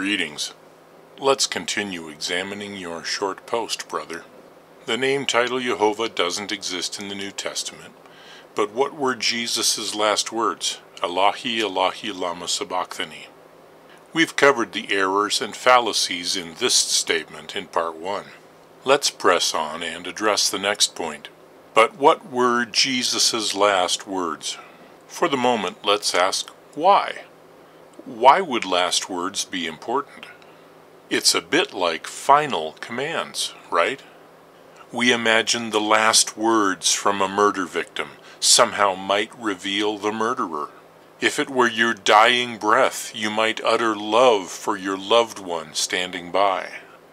Greetings. Let's continue examining your short post, brother. The name title Jehovah doesn't exist in the New Testament, but what were Jesus' last words? Allahi, Allahi, lama sabachthani. We've covered the errors and fallacies in this statement in part 1. Let's press on and address the next point. But what were Jesus' last words? For the moment, let's ask why. Why would last words be important? It's a bit like final commands, right? We imagine the last words from a murder victim somehow might reveal the murderer. If it were your dying breath, you might utter love for your loved one standing by.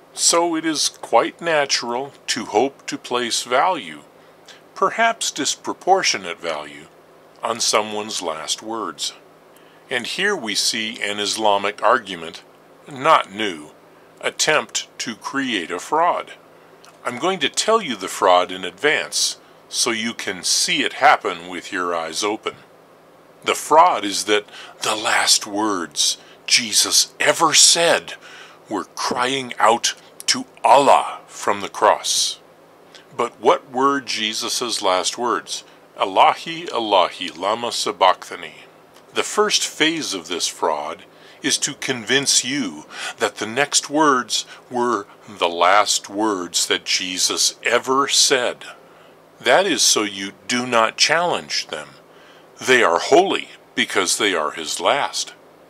So it is quite natural to hope to place value, perhaps disproportionate value, on someone's last words. And here we see an Islamic argument, not new, attempt to create a fraud. I'm going to tell you the fraud in advance, so you can see it happen with your eyes open. The fraud is that the last words Jesus ever said were crying out to Allah from the cross. But what were Jesus' last words? Allahi, Allahi, lama sabachthani. The first phase of this fraud is to convince you that the next words were the last words that Jesus ever said. That is so you do not challenge them. They are holy because they are his last.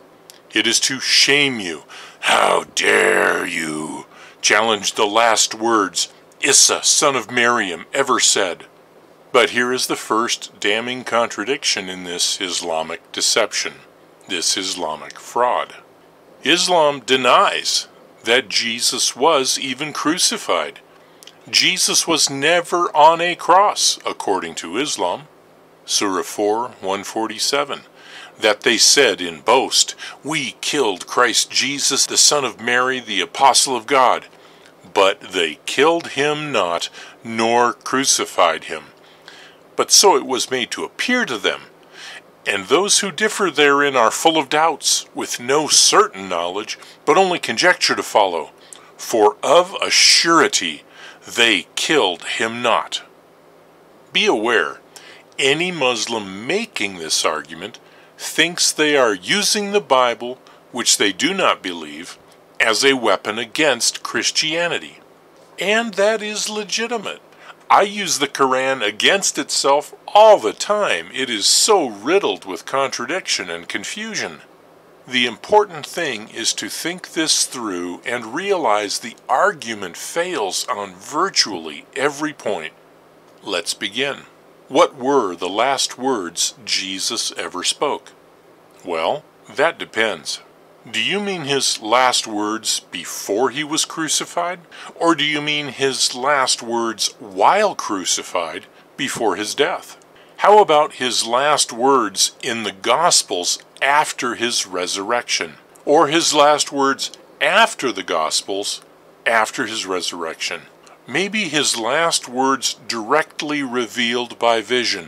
It is to shame you. How dare you challenge the last words Isa, son of Maryam, ever said. But here is the first damning contradiction in this Islamic deception, this Islamic fraud. Islam denies that Jesus was even crucified. Jesus was never on a cross, according to Islam. Surah 4, 147, that they said in boast, "We killed Christ Jesus, the Son of Mary, the Apostle of God." But they killed him not, nor crucified him. But so it was made to appear to them. And those who differ therein are full of doubts, with no certain knowledge, but only conjecture to follow. For of a surety they killed him not. Be aware, any Muslim making this argument thinks they are using the Bible, which they do not believe, as a weapon against Christianity. And that is legitimate. I use the Quran against itself all the time. It is so riddled with contradiction and confusion. The important thing is to think this through and realize the argument fails on virtually every point. Let's begin. What were the last words Jesus ever spoke? Well, that depends. Do you mean his last words before he was crucified? Or do you mean his last words while crucified before his death? How about his last words in the Gospels after his resurrection? Or his last words after the Gospels after his resurrection? Maybe his last words directly revealed by vision.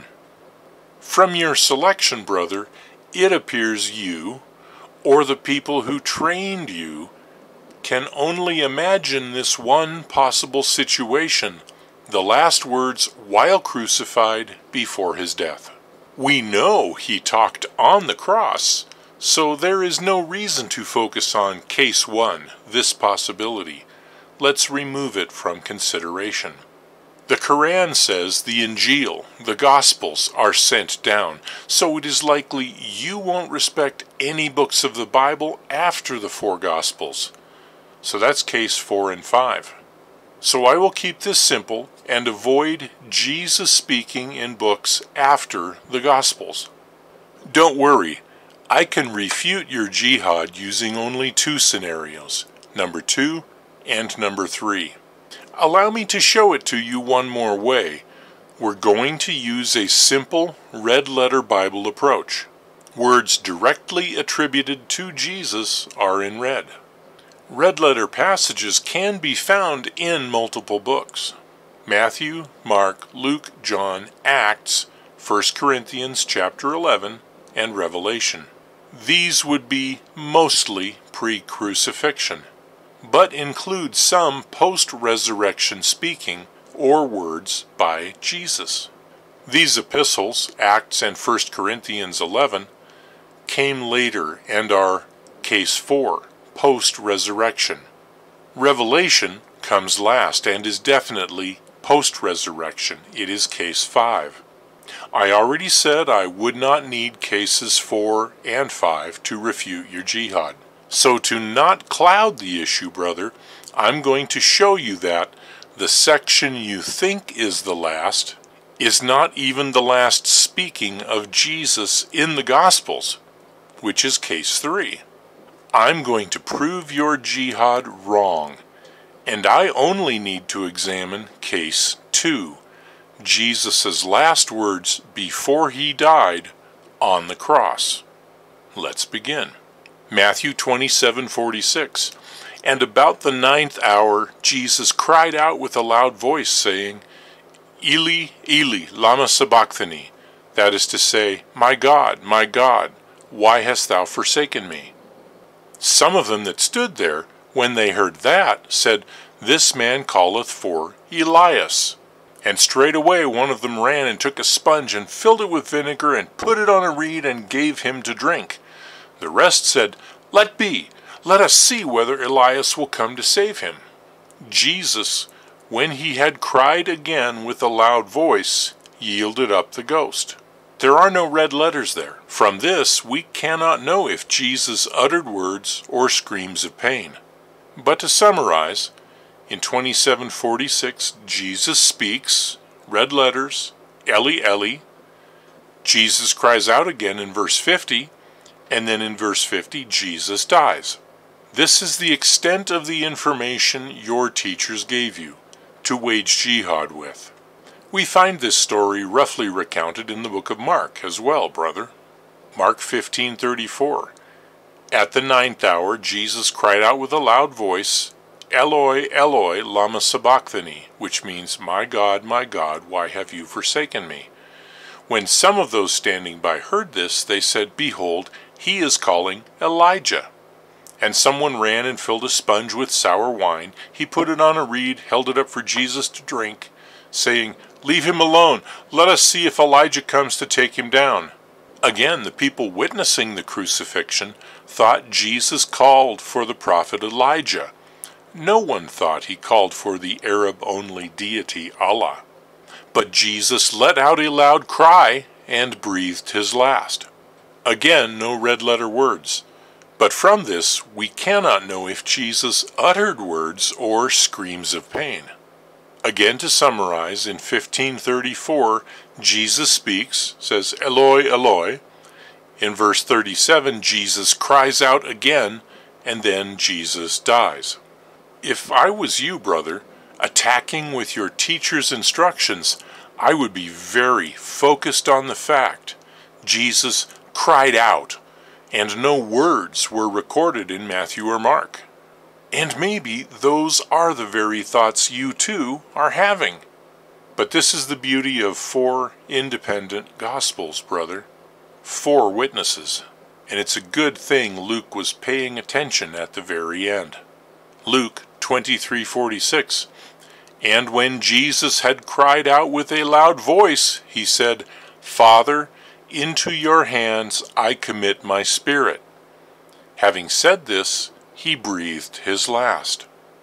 From your selection, brother, it appears you, or the people who trained you, can only imagine this one possible situation, the last words while crucified before his death. We know he talked on the cross, so there is no reason to focus on case 1, this possibility. Let's remove it from consideration. The Quran says the Injil, the Gospels, are sent down, so it is likely you won't respect any books of the Bible after the 4 Gospels. So that's case 4 and 5. So I will keep this simple and avoid Jesus speaking in books after the Gospels. Don't worry, I can refute your jihad using only 2 scenarios, number 2 and number 3. Allow me to show it to you one more way. We're going to use a simple red-letter Bible approach. Words directly attributed to Jesus are in red. Red-letter passages can be found in multiple books. Matthew, Mark, Luke, John, Acts, 1 Corinthians chapter 11, and Revelation. These would be mostly pre-crucifixion, but include some post-resurrection speaking or words by Jesus. These epistles, Acts and 1 Corinthians 11, came later and are case 4, post-resurrection. Revelation comes last and is definitely post-resurrection. It is case 5. I already said I would not need cases 4 and 5 to refute your jihad. So to not cloud the issue, brother, I'm going to show you that the section you think is the last is not even the last speaking of Jesus in the Gospels, which is case 3. I'm going to prove your jihad wrong, and I only need to examine case 2, Jesus' last words before he died on the cross. Let's begin. Matthew 27:46. And about the 9th hour Jesus cried out with a loud voice, saying, Eli, Eli, lama sabachthani, that is to say, my God, why hast thou forsaken me? Some of them that stood there, when they heard that, said, This man calleth for Elias. And straightway one of them ran and took a sponge and filled it with vinegar and put it on a reed and gave him to drink. The rest said, Let be, let us see whether Elias will come to save him. Jesus, when he had cried again with a loud voice, yielded up the ghost. There are no red letters there. From this we cannot know if Jesus uttered words or screams of pain. But to summarize, in 27:46 Jesus speaks, red letters, Eli, Eli. Jesus cries out again in verse 50, and then in verse 50 Jesus dies. This is the extent of the information your teachers gave you to wage jihad with. We find this story roughly recounted in the book of Mark as well, brother. Mark 15:34. At the 9th hour Jesus cried out with a loud voice, Eloi, Eloi, lama sabachthani, which means, my God, why have you forsaken me? When some of those standing by heard this, they said, Behold, he is calling Elijah. And someone ran and filled a sponge with sour wine. He put it on a reed, held it up for Jesus to drink, saying, Leave him alone. Let us see if Elijah comes to take him down. Again, the people witnessing the crucifixion thought Jesus called for the prophet Elijah. No one thought he called for the Arab-only deity Allah. But Jesus let out a loud cry and breathed his last. Again, no red-letter words. But from this, we cannot know if Jesus uttered words or screams of pain. Again, to summarize, in 15:34, Jesus speaks, says, Eloi, Eloi. In verse 37, Jesus cries out again, and then Jesus dies. If I was you, brother, attacking with your teacher's instructions, I would be very focused on the fact Jesus cried out, and no words were recorded in Matthew or Mark. And maybe those are the very thoughts you too are having. But this is the beauty of 4 independent Gospels, brother. 4 witnesses. And it's a good thing Luke was paying attention at the very end. Luke 23:46. And when Jesus had cried out with a loud voice, he said, Father, into your hands I commit my spirit. Having said this, he breathed his last.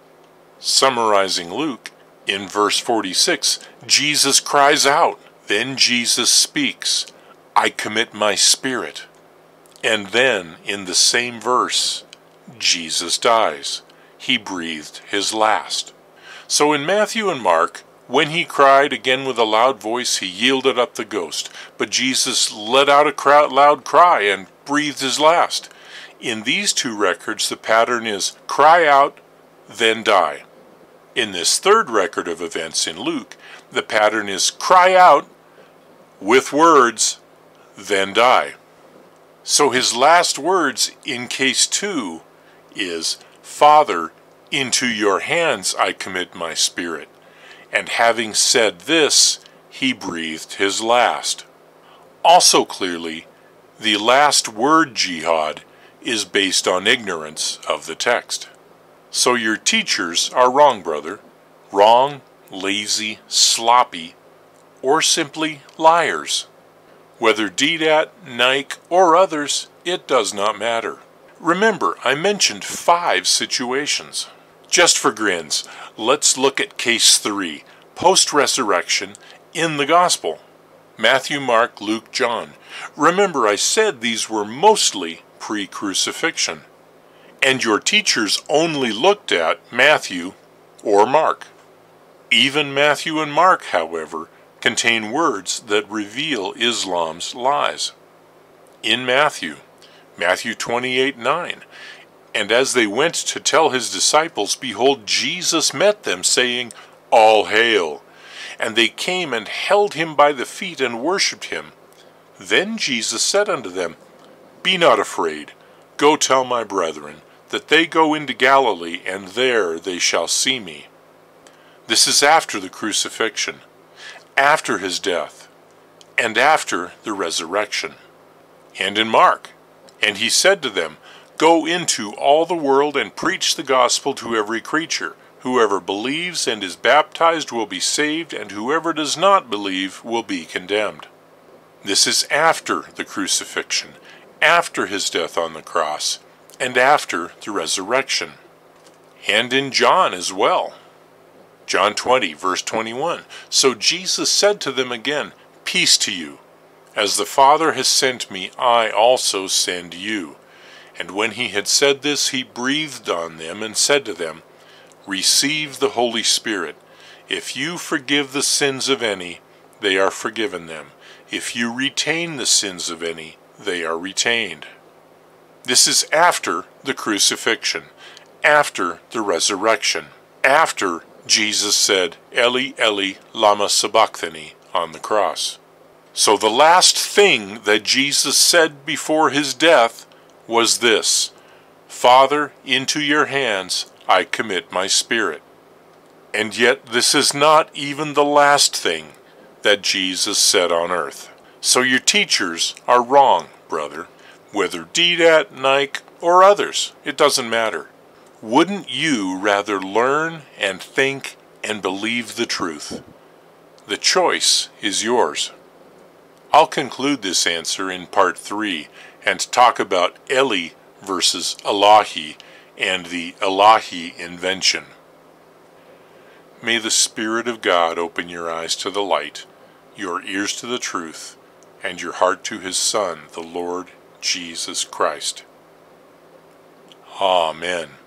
Summarizing Luke, in verse 46, Jesus cries out, then Jesus speaks, I commit my spirit. And then, in the same verse, Jesus dies. He breathed his last. So in Matthew and Mark, when he cried again with a loud voice, he yielded up the ghost. But Jesus let out a loud cry and breathed his last. In these 2 records, the pattern is cry out, then die. In this 3rd record of events in Luke, the pattern is cry out with words, then die. So his last words in case 2 is, Father, into your hands I commit my spirit. And having said this, he breathed his last. Also clearly, the last word jihad is based on ignorance of the text. So your teachers are wrong, brother. Wrong, lazy, sloppy, or simply liars. Whether Deedat, Nike, or others, it does not matter. Remember, I mentioned 5 situations. Just for grins, let's look at case 3, post-resurrection in the gospel. Matthew, Mark, Luke, John. Remember, I said these were mostly pre-crucifixion. And your teachers only looked at Matthew or Mark. Even Matthew and Mark, however, contain words that reveal Islam's lies. In Matthew 28:9, and as they went to tell his disciples, behold, Jesus met them, saying, All hail! And they came and held him by the feet and worshipped him. Then Jesus said unto them, Be not afraid, go tell my brethren, that they go into Galilee, and there they shall see me. This is after the crucifixion, after his death, and after the resurrection. And in Mark, and he said to them, Go into all the world and preach the gospel to every creature. Whoever believes and is baptized will be saved, and whoever does not believe will be condemned. This is after the crucifixion, after his death on the cross, and after the resurrection. And in John as well. John 20, verse 21. So Jesus said to them again, Peace to you. As the Father has sent me, I also send you. And when he had said this, he breathed on them and said to them, Receive the Holy Spirit. If you forgive the sins of any, they are forgiven them. If you retain the sins of any, they are retained. This is after the crucifixion, after the resurrection, after Jesus said, Eli, Eli, lama sabachthani, on the cross. So the last thing that Jesus said before his death was this, Father, into your hands I commit my spirit. And yet this is not even the last thing that Jesus said on earth. So your teachers are wrong, brother. Whether Deedat, Nike, or others, it doesn't matter. Wouldn't you rather learn and think and believe the truth? The choice is yours. I'll conclude this answer in part 3 and talk about Eli versus Elahi and the Elahi invention. May the Spirit of God open your eyes to the light, your ears to the truth, and your heart to his Son, the Lord Jesus Christ. Amen.